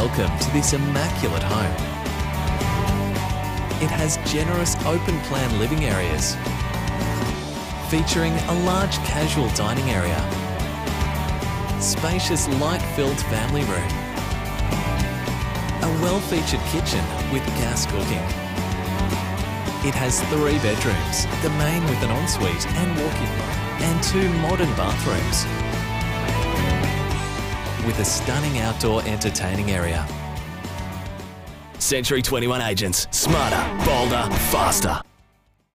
welcome to this immaculate home. It has generous open-plan living areas, featuring a large casual dining area, spacious light-filled family room, a well-featured kitchen with gas cooking. It has 3 bedrooms, the main with an ensuite and walk-in room, and 2 modern bathrooms, with a stunning outdoor entertaining area. Century 21 Agents. Smarter, bolder, faster.